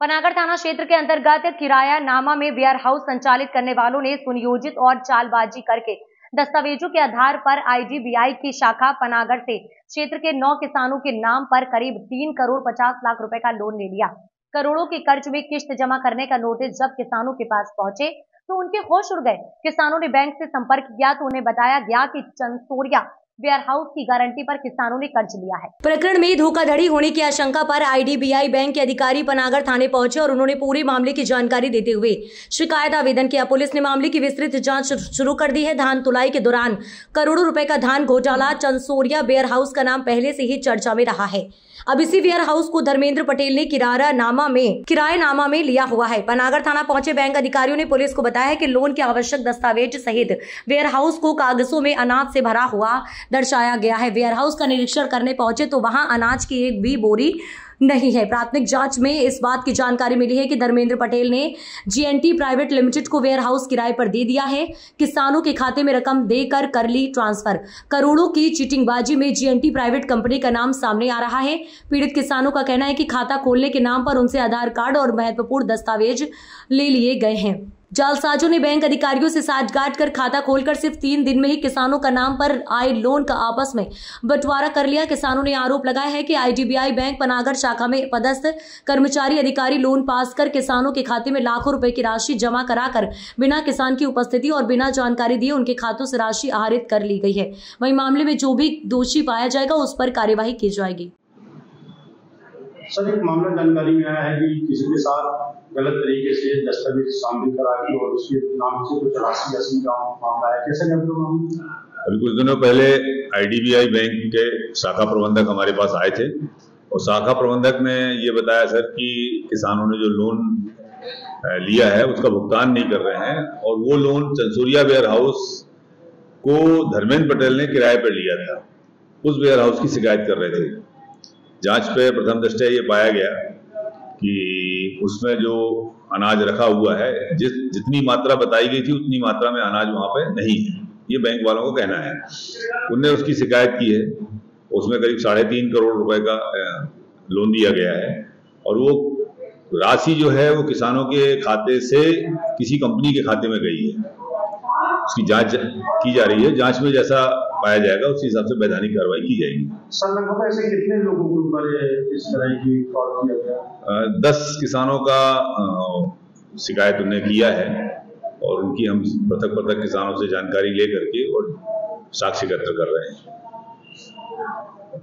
पनागर थाना क्षेत्र के अंतर्गत किराया नामा में वेयर हाउस संचालित करने वालों ने सुनियोजित और चालबाजी करके दस्तावेजों के आधार पर आईडीबीआई की शाखा पनागर से क्षेत्र के 9 किसानों के नाम पर करीब 3 करोड़ 50 लाख रुपए का लोन ले लिया। करोड़ों के कर्ज में किश्त जमा करने का नोटिस जब किसानों के पास पहुंचे तो उनके होश उड़ गए। किसानों ने बैंक से संपर्क किया तो उन्हें बताया गया कि चंसोरिया वेयर हाउस की गारंटी पर किसानों ने कर्ज लिया है। प्रकरण में धोखाधड़ी होने की आशंका पर आईडीबीआई बैंक के अधिकारी पनागर थाने पहुंचे और उन्होंने पूरे मामले की जानकारी देते हुए शिकायत आवेदन किया। पुलिस ने मामले की विस्तृत जांच शुरू कर दी है। धान तुलाई के दौरान करोड़ों रुपए का धान घोटाला चंसोरिया वेयर हाउस का नाम पहले से ही चर्चा में रहा है। अब इसी वेयर हाउस को धर्मेंद्र पटेल ने किरायनामा में लिया हुआ है। पनागर थाना पहुंचे बैंक अधिकारियों ने पुलिस को बताया कि लोन के आवश्यक दस्तावेज सहित वेयर हाउस को कागजों में अनाज से भरा हुआ दर्शाया गया है। वेयर हाउस का निरीक्षण करने पहुंचे तो वहां अनाज की एक भी बोरी नहीं है। प्राथमिक जांच में इस बात की जानकारी मिली है कि धर्मेंद्र पटेल ने जीएनटी प्राइवेट लिमिटेड को वेयर हाउस किराए पर दे दिया है। किसानों के खाते में रकम देकर कर ली ट्रांसफर। करोड़ों की चीटिंगबाजी में जीएनटी प्राइवेट कंपनी का नाम सामने आ रहा है। पीड़ित किसानों का कहना है कि खाता खोलने के नाम पर उनसे आधार कार्ड और महत्वपूर्ण दस्तावेज ले लिए गए हैं। जालसाजों ने बैंक अधिकारियों से साठगांठ कर खाता खोलकर सिर्फ 3 दिन में ही किसानों का नाम पर आए लोन का आपस में बंटवारा कर लिया। किसानों ने आरोप लगाया है कि आईडीबीआई बैंक पनागर शाखा में पदस्थ कर्मचारी अधिकारी लोन पास कर किसानों के खाते में लाखों रुपए की राशि जमा कराकर बिना किसान की उपस्थिति और बिना जानकारी दिए उनके खातों से राशि आहरित कर ली गई है। वहीं मामले में जो भी दोषी पाया जाएगा उस पर कार्यवाही की जाएगी। सर, एक मामला जानकारी में आया है कि किसी के साथ गलत तरीके से दस्तावेज शामिल करा के और उसके नाम से कुछ 80 का मामला है। कैसे करते हो? अभी कुछ दिनों पहले आईडीबीआई बैंक के शाखा प्रबंधक हमारे पास आए थे और शाखा प्रबंधक ने ये बताया सर कि किसानों ने जो लोन लिया है उसका भुगतान नहीं कर रहे हैं और वो लोन चंसोरिया वेयर हाउस को धर्मेंद्र पटेल ने किराए पर लिया था। उस वेयर हाउस की शिकायत कर रहे थे। जांच पे प्रथम दृष्टया ये पाया गया कि उसमें जो अनाज रखा हुआ है जितनी मात्रा बताई गई थी उतनी मात्रा में अनाज वहां पे नहीं है, ये बैंक वालों को कहना है। उनने उसकी शिकायत की है। उसमें करीब 3.5 करोड़ रुपए का लोन दिया गया है और वो राशि जो है वो किसानों के खाते से किसी कंपनी के खाते में गई है। उसकी जांच की जा रही है। जांच में जैसा पाया जाएगा उस हिसाब से वैधानिक कार्रवाई की जाएगी। सर, लगभग ऐसे कितने लोगों के ऊपर इस तरह की फ्रॉड किया गया? 10 किसानों का शिकायत उन्हें किया है और उनकी हम पृथक किसानों से जानकारी ले करके और साक्ष्य एकत्र कर रहे हैं।